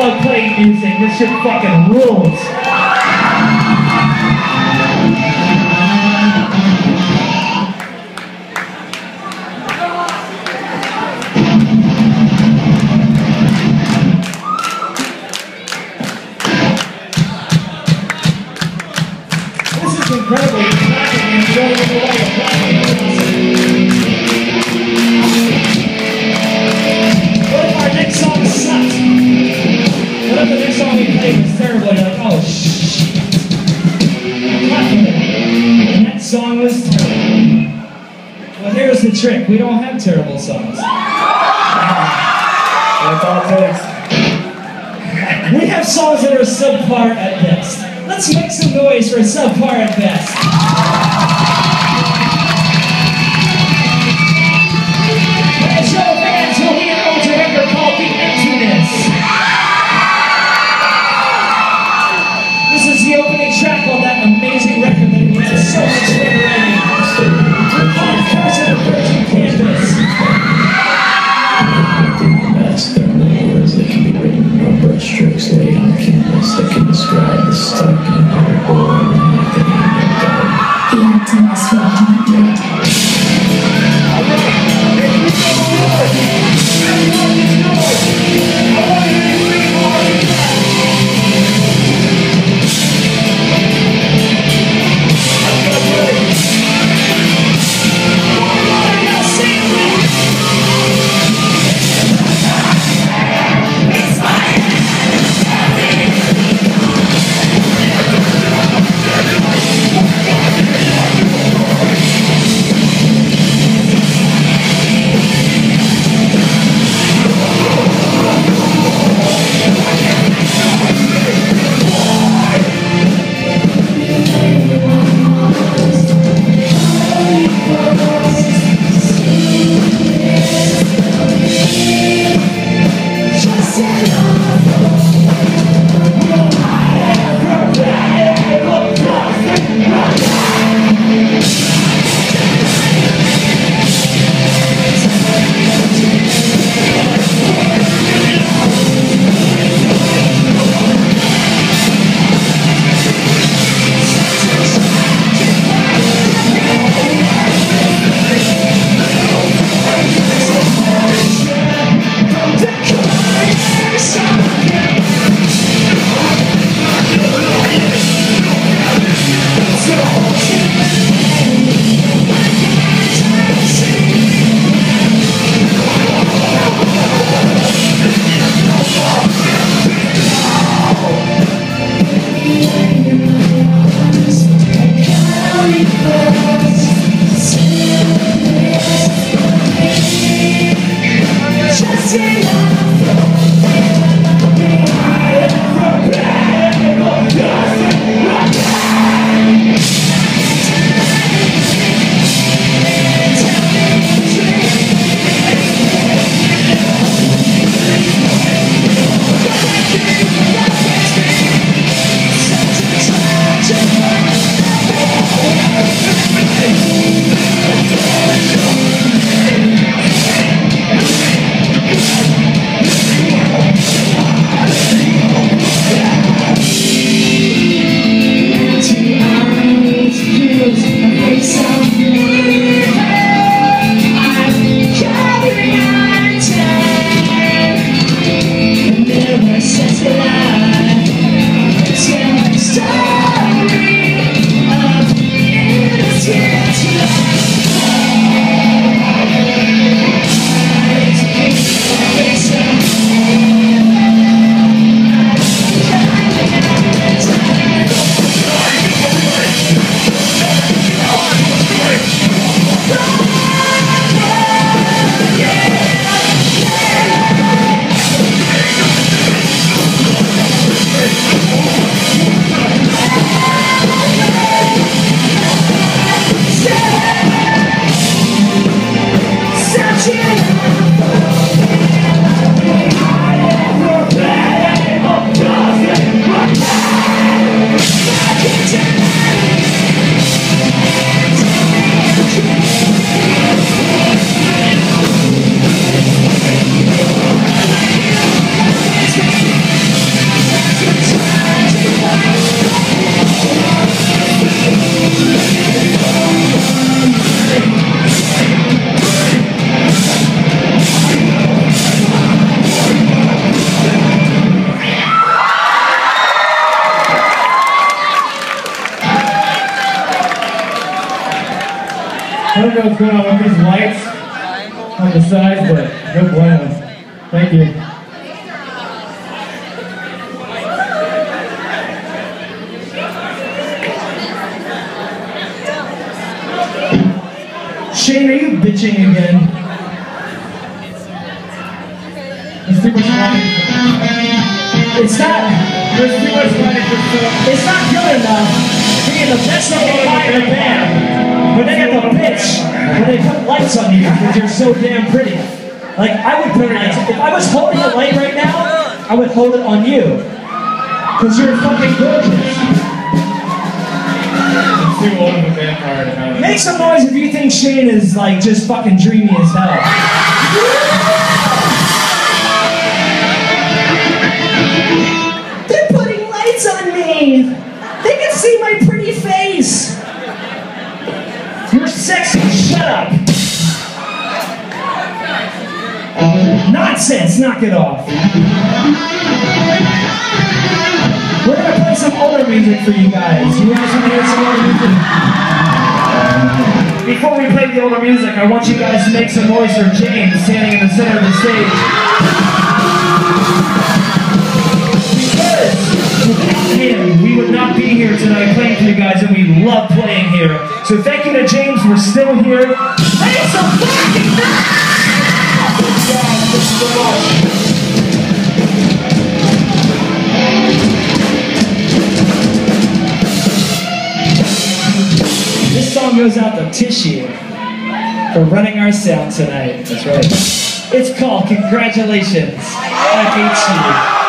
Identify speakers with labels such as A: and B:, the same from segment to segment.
A: love playing music. This shit fucking rules. This is incredible. It's classic, and you don't even know why you're playing. What if our next song sucks? What if the next song we played was terrible? You're like, oh shit. And that song was terrible. Well, here's the trick. We don't have terrible songs.
B: That's all it takes.
A: We have songs that are subpar at best. Let's make some noise for subpar at best. Hey, show fans, will be an old record called The Emptiness. This is the opening track of that amazing record that we had so much fun writing. Called Curse of the Virgin Campus.
C: There are many words that can be written or brushstrokes laid on canvas that can describe the stuck and hard boring that ain't no doubt.
A: what's going on with these lights on the sides, but no bueno. Thank you. Shane, are you bitching again? There's too much money. It's not. There's too much money for stuff. It's not good enough to be the best looking guy in the band, but then you have to bitch when they put lights on you because you're so damn pretty. Like, I would put lights. If I was holding a light right now, I would hold it on you. Because you're fucking gorgeous.
B: Too old of a vampire to have it.
A: Make some noise if you think Shane is like just fucking dreamy as hell. They're putting lights on me. They can see my pretty face. You're sexy. Shut up. Nonsense. Knock it off. We're gonna play some older music for you guys. You guys want to hear some older music? Before we play the older music, I want you guys to make some noise for James standing in the center of the stage. Because without him, we would not be here tonight playing for you guys, and we love playing here. So thank you to James, we're still here. Make some fucking noise! Thank you so much. This song goes out to Tissue for running our sound tonight. That's right. It's called Congratulations, I Hate You.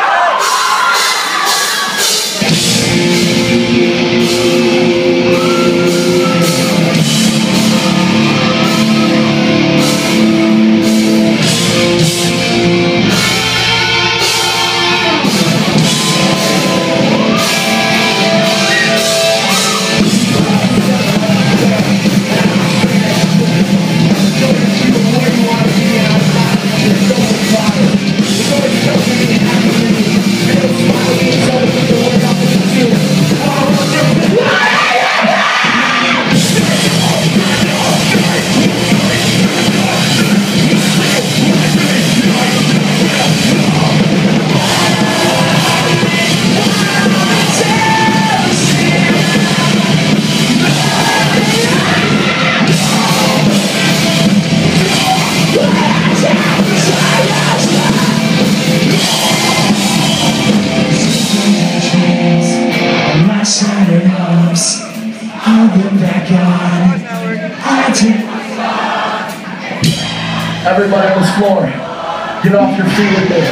D: Everybody on this floor, get off your feet with me.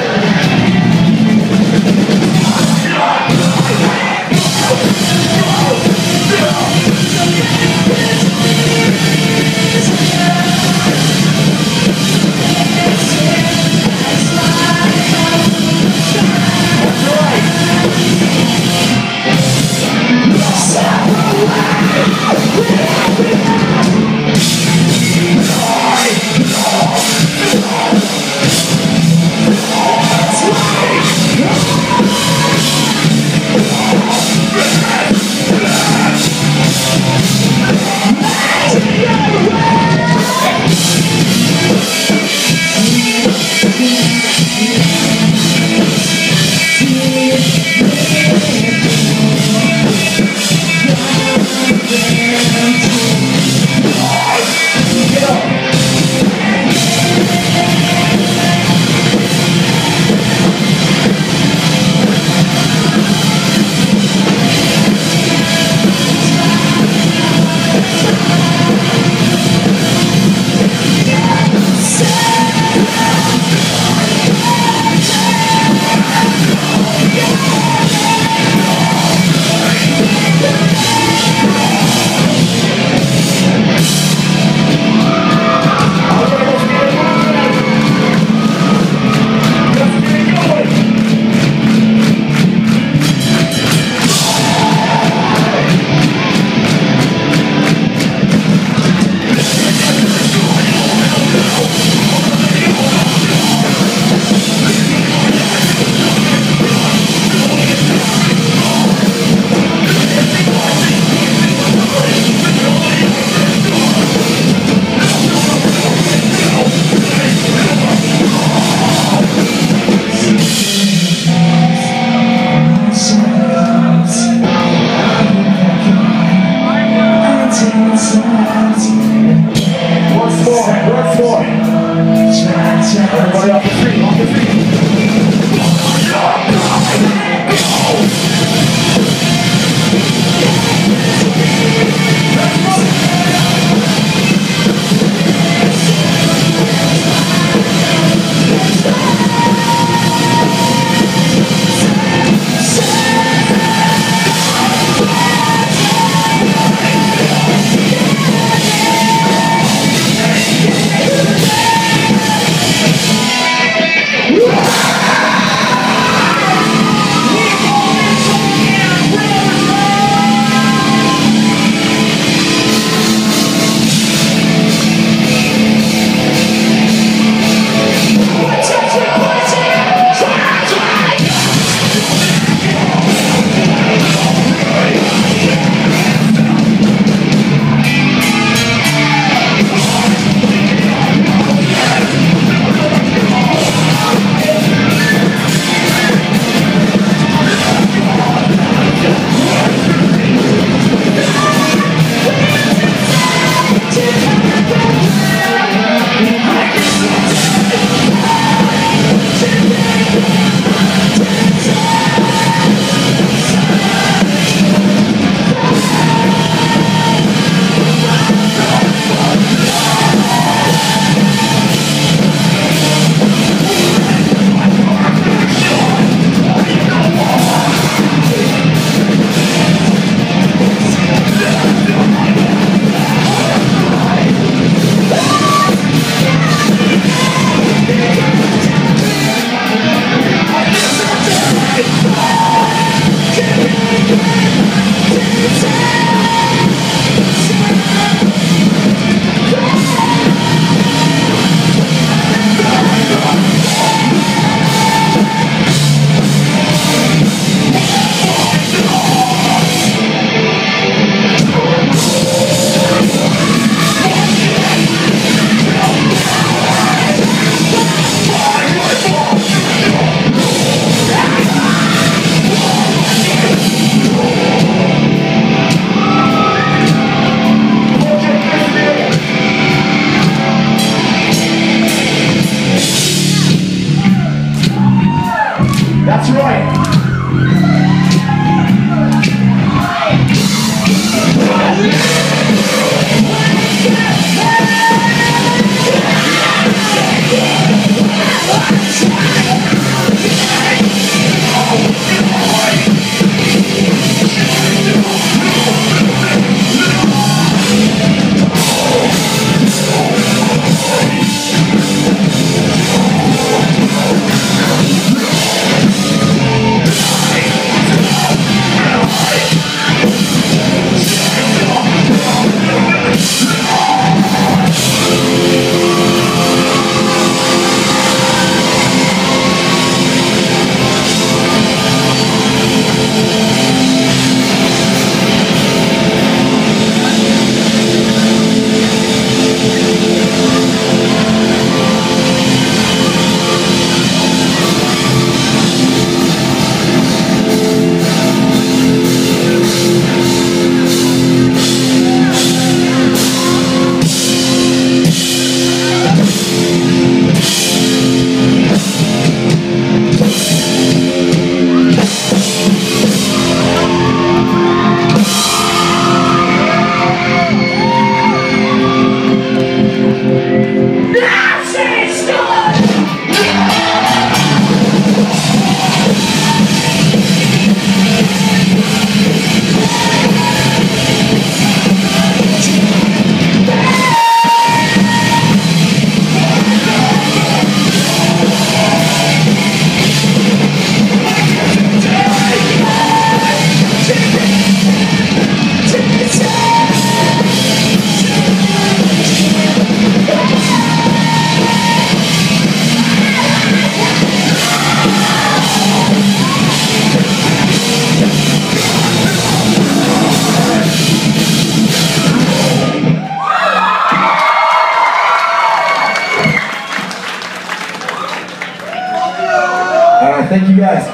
D: Thank you guys.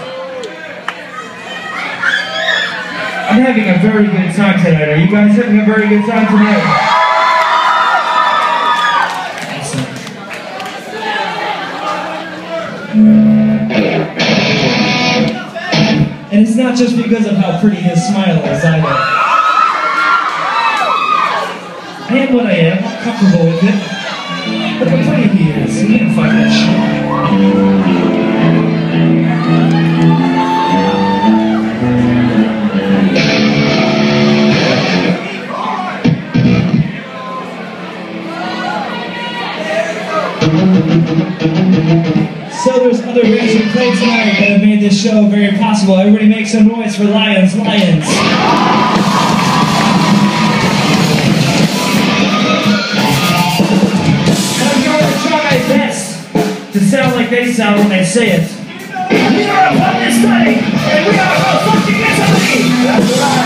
A: I'm having a very good time tonight. Are you guys having a very good time tonight? Excellent. And it's not just because of how pretty his smile is either. I am what I am. I'm comfortable with it. But how pretty he is. You can't fight that shit. So there's other bands who played tonight that have made this show very possible. Everybody make some noise for Lions, Lions. I'm going to try my best to sound like they sound when they say it. We are a public study, and we are a fucking Italy! That's right!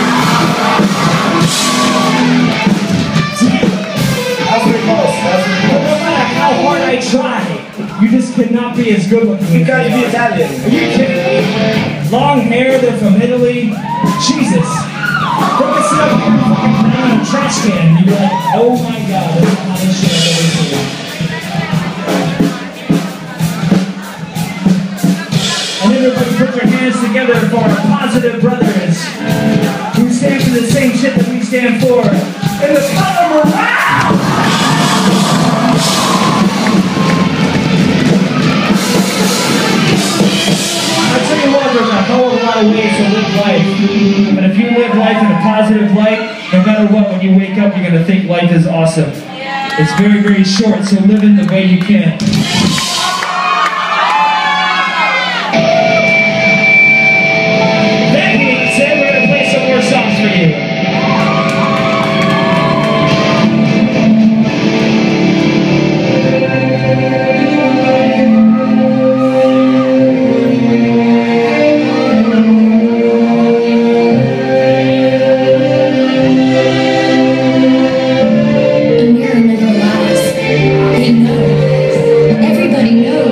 D: That's pretty close. That's pretty close.
A: No matter how hard I try, you just cannot be as good looking.
D: You gotta be Italian.
A: Are you kidding me? Long hair, they're from Italy. Jesus. They're gonna sit up here and fucking put on a trash can and you'd be like, oh my god, that's the hottest shit I've ever seen. And everybody put their hands together for our positive brothers who stand for the same shit that we stand for in the color morale! I'll tell you what, there's a whole lot of ways to live life. But if you live life in a positive light, no matter what, when you wake up, you're going to think life is awesome. It's very, very short, so live it the way you can. That being said, we're going to play some more songs for you.
E: Everybody knows.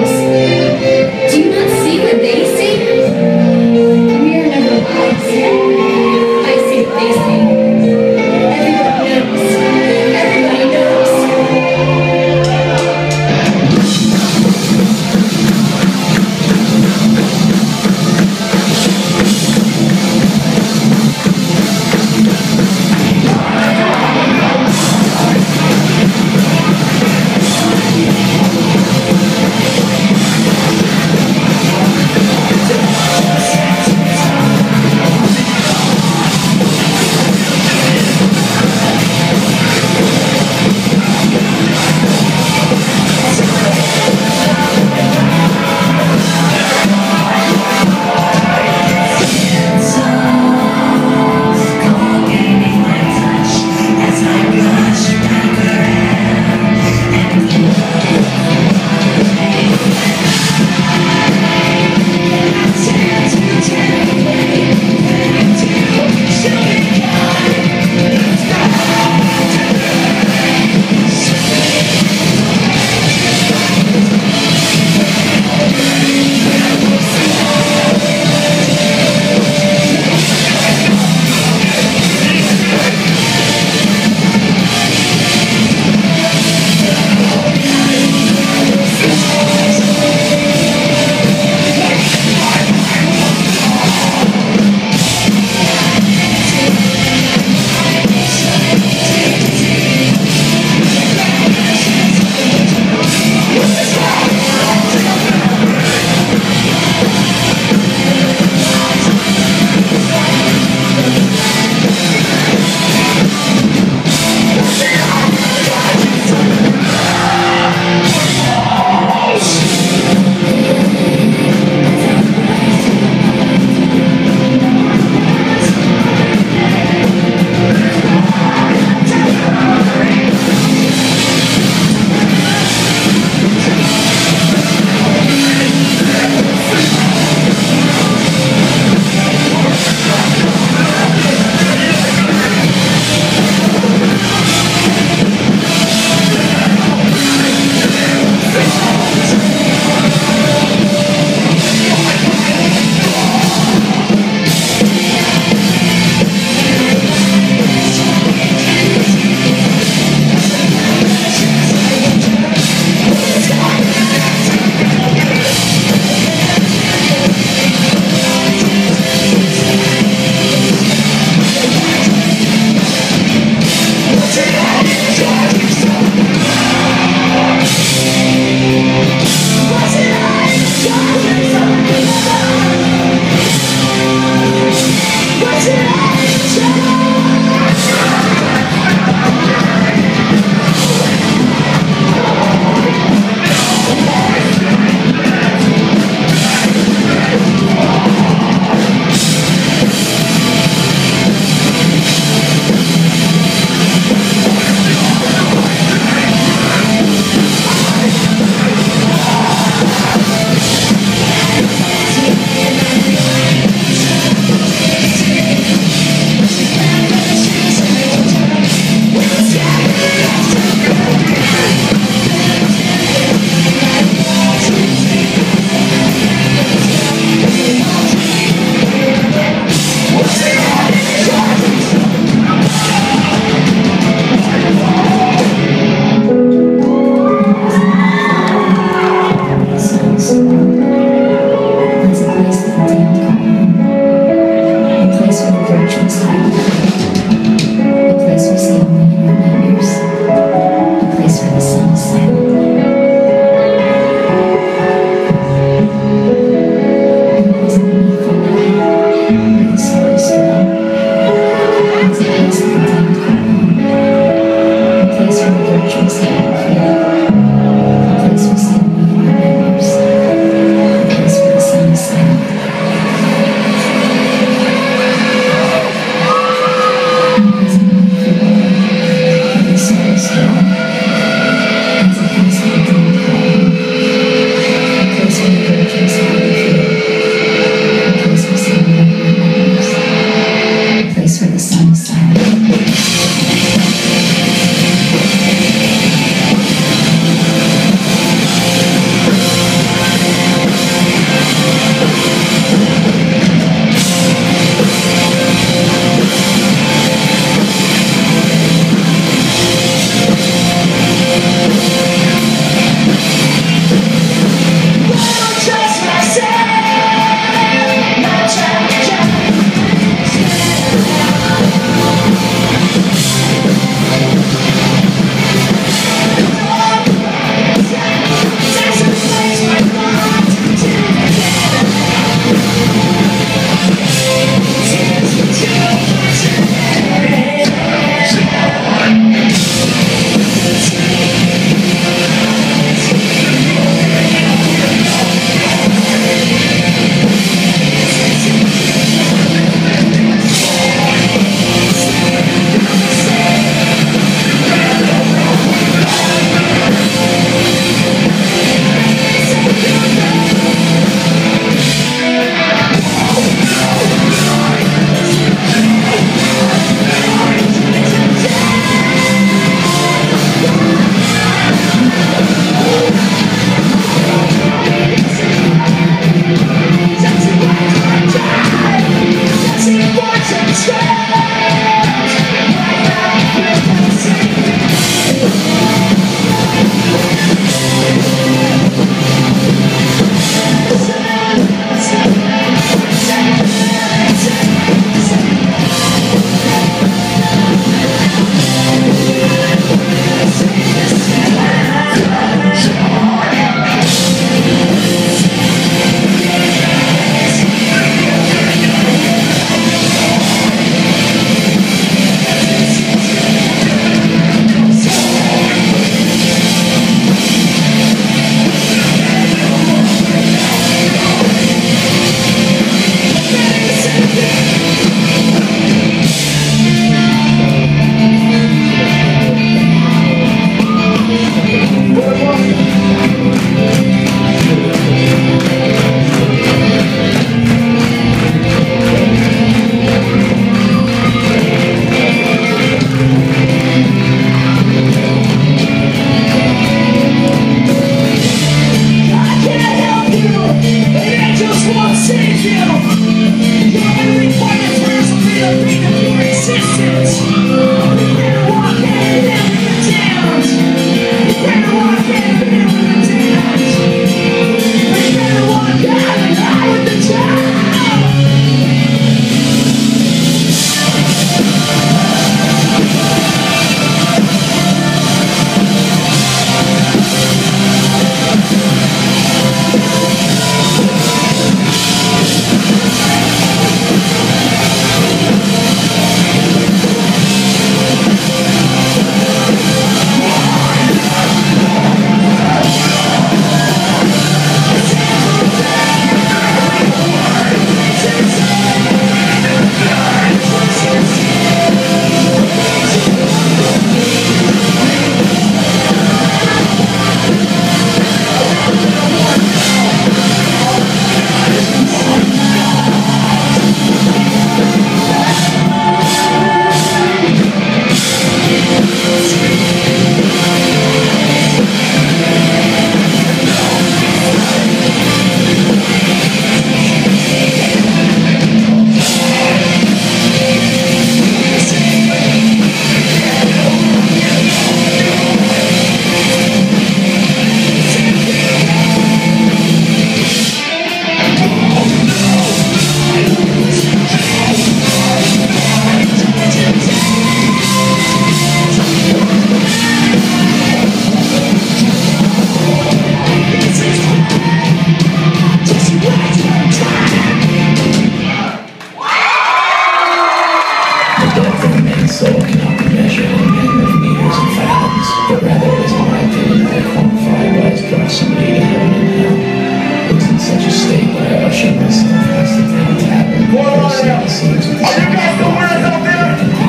C: Pushing myself past the town tavern.
A: Are you guys the winners out there?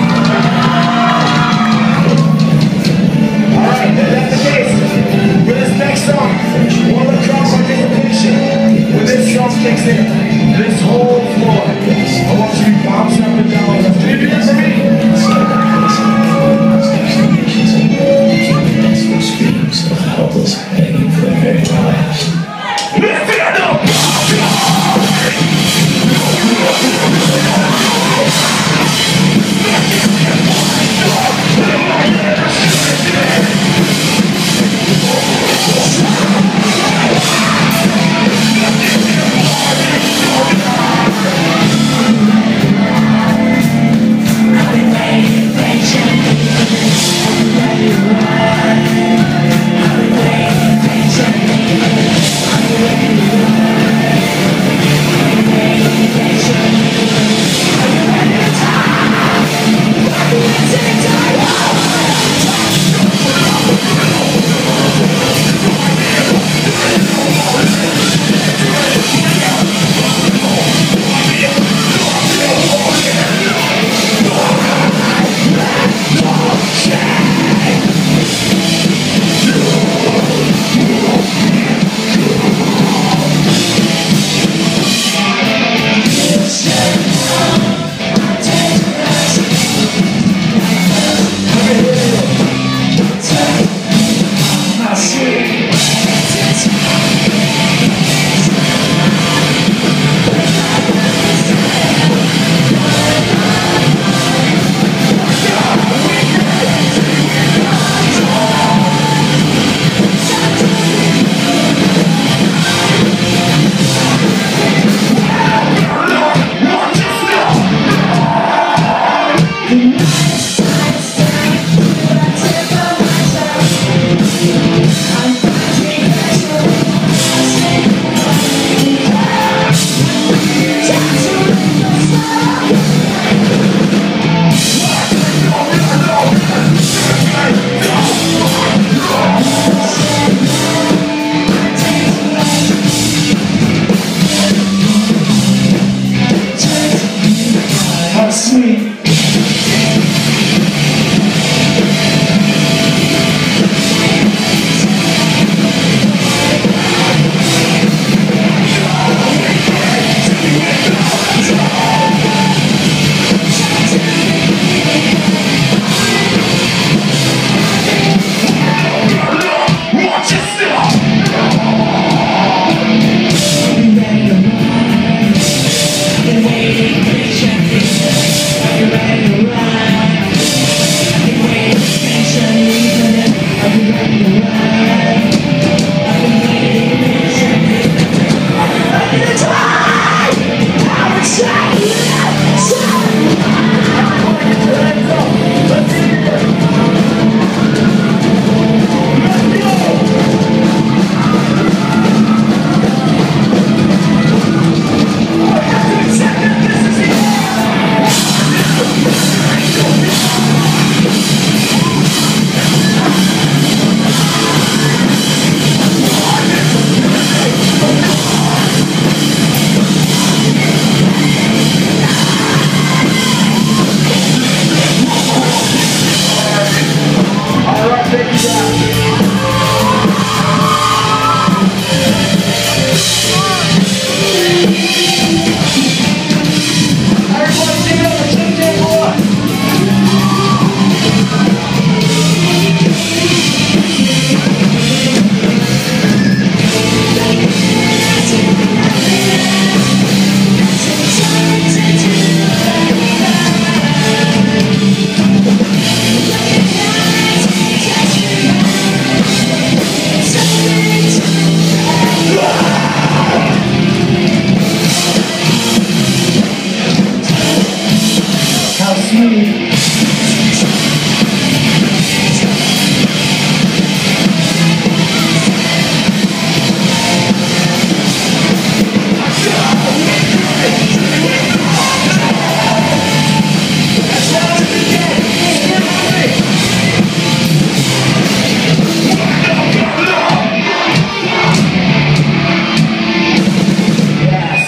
A: Alright, if that's the case, for this next song, one of the crowd participation, when this song kicks in, this whole floor, I want you to bounce up and down. Do you do this for me?
C: Screams of helpless begging for their very lives.
A: Let's stand up!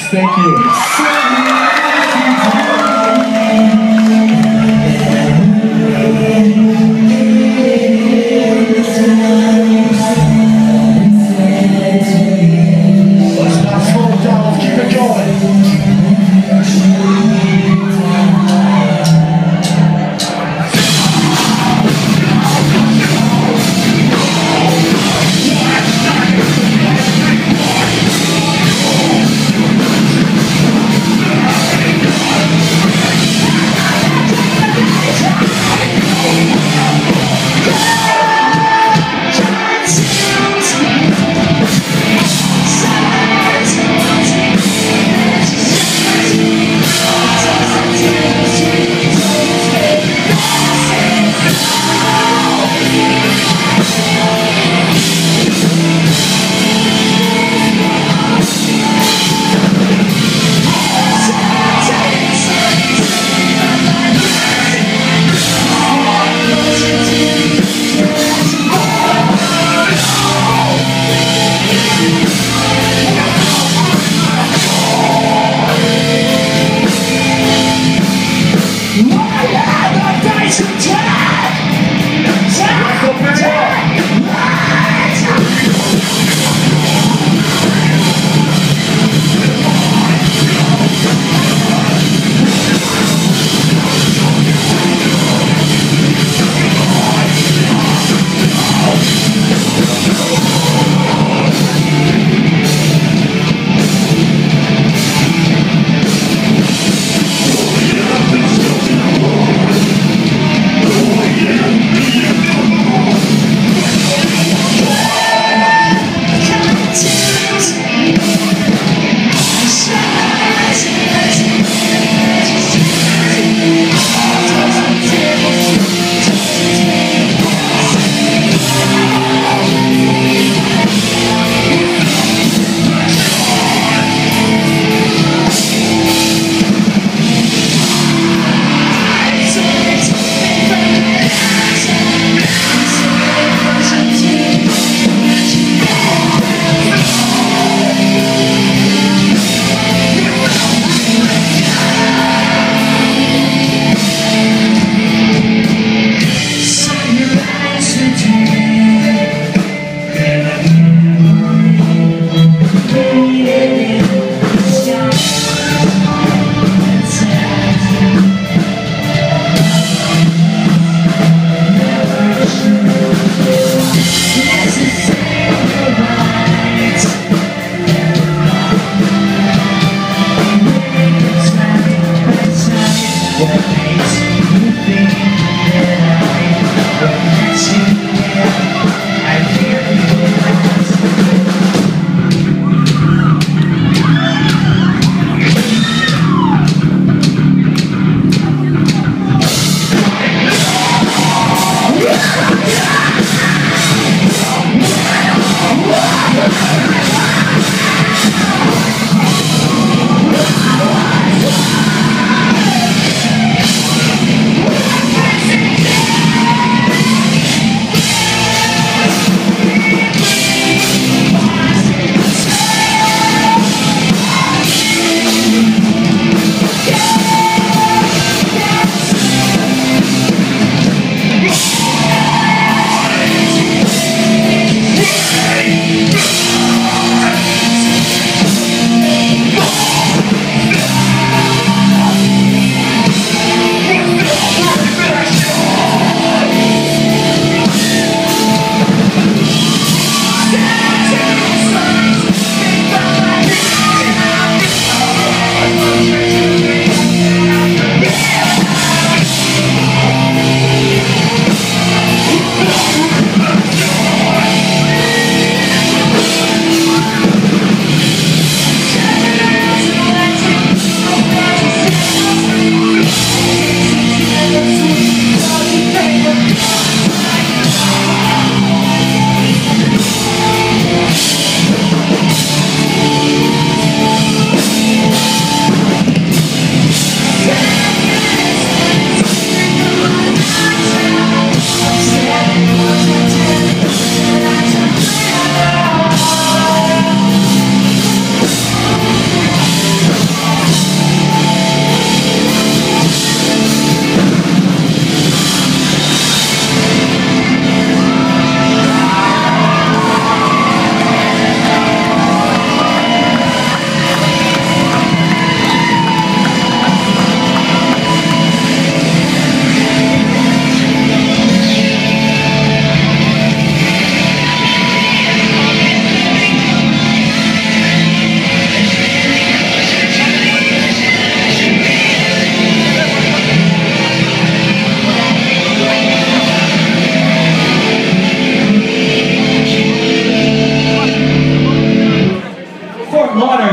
D: Thank you. Let's not slow it down. Let's keep it going.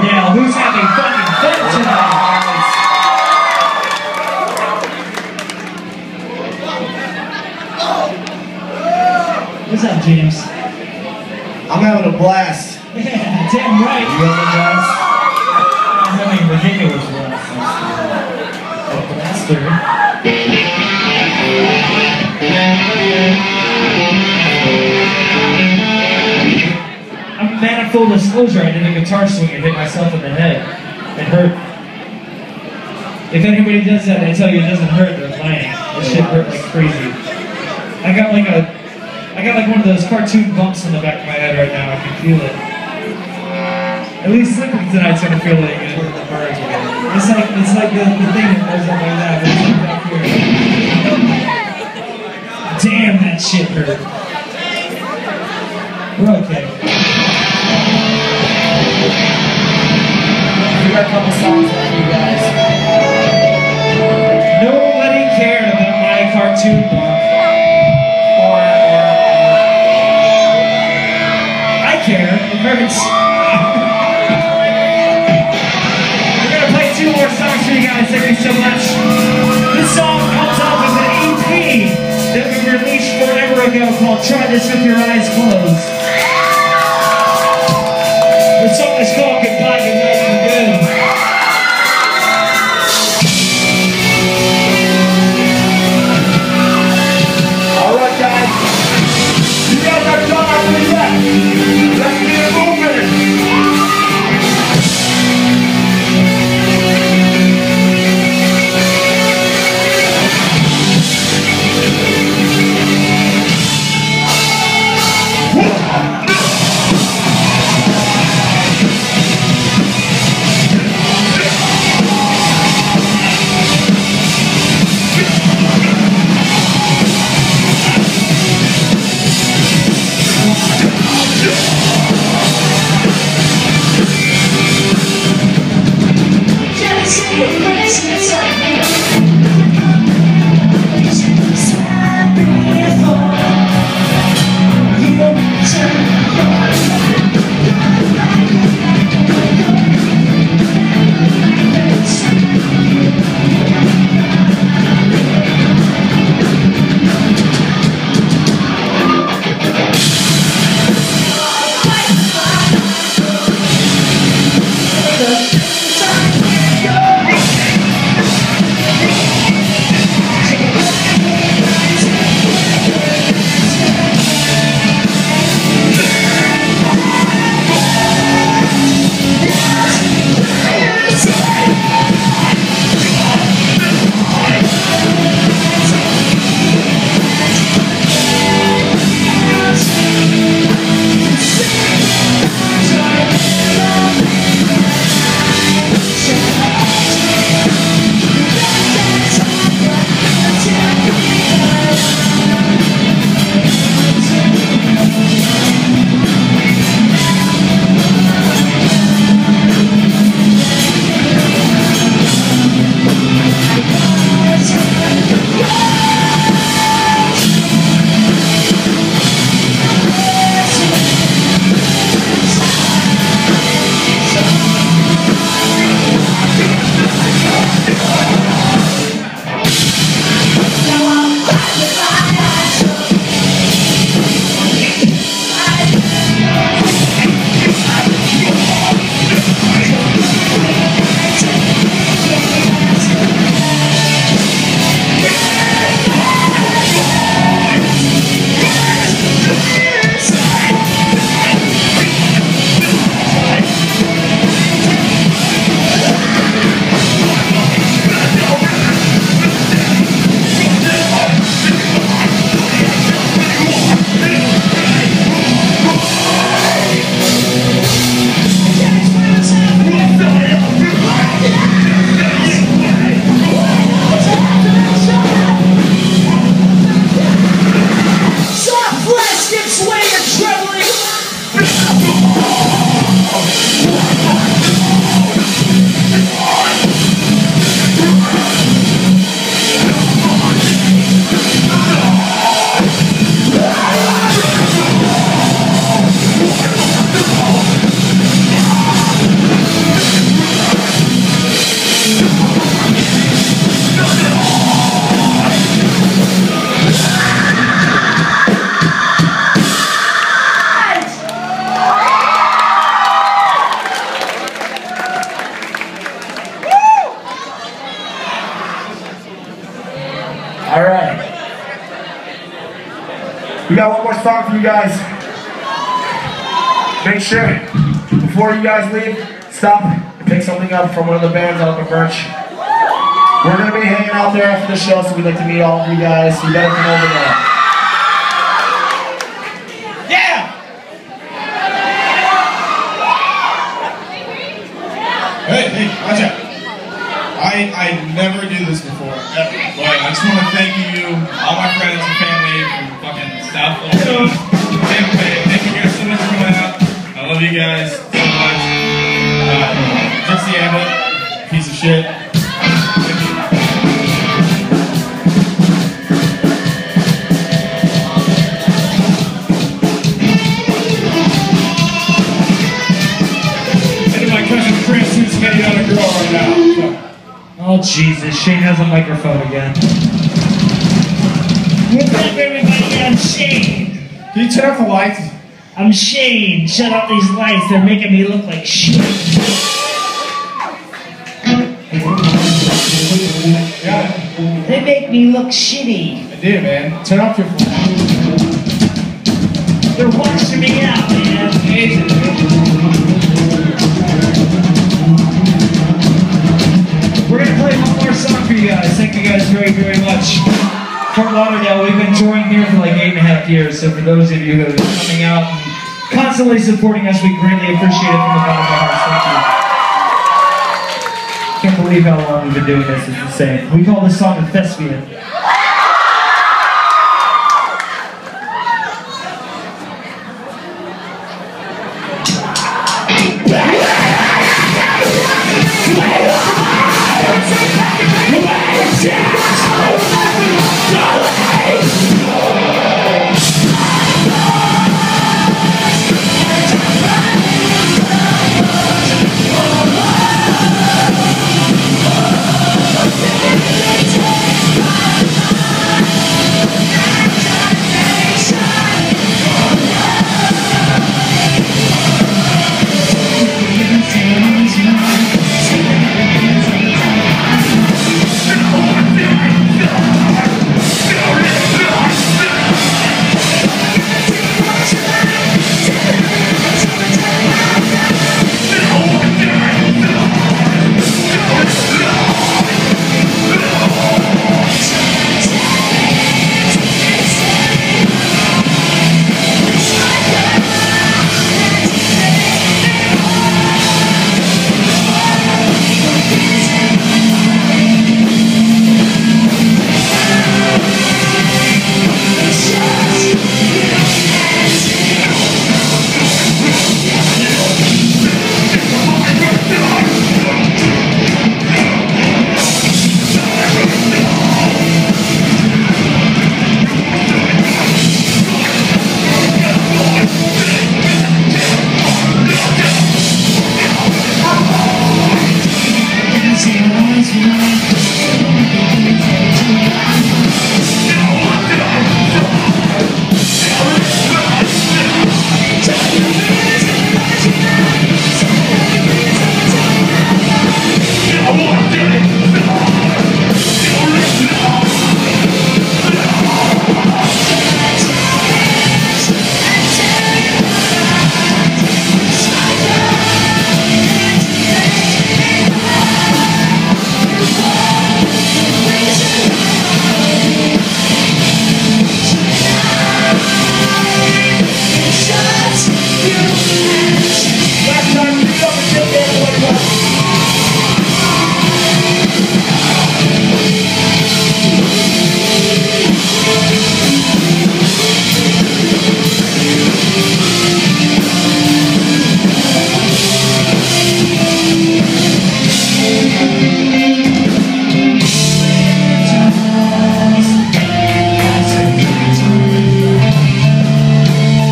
A: Cordell, who's having fucking fun tonight. What's up, James?
D: I'm having a blast.
A: Yeah, damn right.
D: You having a blast?
A: I'm having a ridiculous blast. A blaster. I'm mad at full disclosure. I did a guitar swing and hit myself in the head. It hurt. If anybody does that, they tell you it doesn't hurt, they're lying. This shit hurt like crazy. I got like one of those cartoon bumps in the back of my head right now. I can feel it. At least sleeping tonight's gonna feel it again. It's like the thing that goes up like that, but it's like back here. Damn, that shit hurt. We're okay.
D: We got a couple songs for you guys.
A: Nobody cared about my cartoon bump. I care. It hurts. We're gonna play 2 more songs for you guys. Thank you so much. This song comes off of an EP that we released forever ago called "Try This With Your Eyes Closed." The song is called "Goodbye, Good Night, and Good."
D: Alright, guys. You guys are done after the set. Let's get it moving. Woo! We got one more song for you guys. Make sure, before you guys leave, stop and pick something up from one of the bands out of merch. We're going to be hanging out there after the show, so we'd like to meet all of you guys. So you better come over there.
B: Yeah! Hey, watch out. I never do this before, ever. But I just want to thank you, all my friends and family from fucking South Florida, Tampa Bay. Thank you guys so much for coming out. I love you guys so much. Jesse Abbott, piece of shit. And my cousin Chris, who's getting on a girl right now.
A: Oh Jesus, Shane has a microphone again. What's up everybody, I'm Shane.
B: Can you turn off the lights?
A: I'm Shane. Shut off these lights, they're making me look like shit.
B: Yeah,
A: They make me look shitty.
B: I do, man. Turn off your phone.
A: They're watching me out, man. We're gonna play one more song for you guys. Thank you guys very, very much. Fort Lauderdale, we've been touring here for like 8.5 years, so for those of you who are coming out and constantly supporting us, we greatly appreciate it from the bottom of our hearts. Thank you. Can't believe how long we've been doing this, it's insane. We call this song a thespian.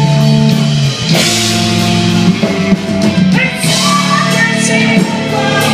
E: It's all the same.